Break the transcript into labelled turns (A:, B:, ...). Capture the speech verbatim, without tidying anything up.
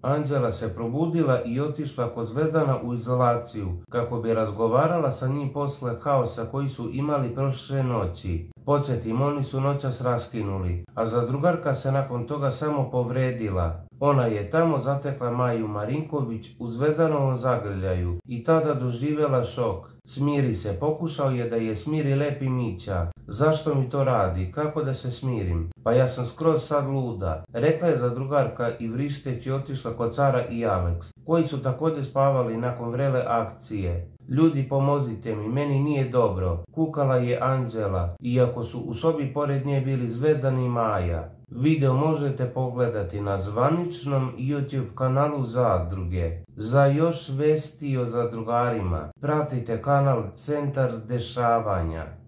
A: Anđela se probudila i otišla kod Zvezdana u izolaciju, kako bi razgovarala sa njim posle haosa koji su imali prošle noći. Podsjetim, oni su noćas raskinuli, a zadrugarka se nakon toga samo povredila. Ona je tamo zatekla Maju Marinković u Zvezdanovom zagrljaju i tada doživjela šok. Smiri se, pokušao je da je smiri Lepi Mića. Zašto mi to radi? Kako da se smirim? Pa ja sam skroz sad luda, rekla je zadrugarka i vrišteći otišla kod Cara i Aleks, koji su također spavali nakon vrele akcije. Ljudi, pomozite mi, meni nije dobro, kukala je Anđela, iako su u sobi pored nje bili Zvezdan i Maja. Video možete pogledati na zvaničnom YouTube kanalu Zadruge. Za još vesti o zadrugarima pratite kanal Centar dešavanja.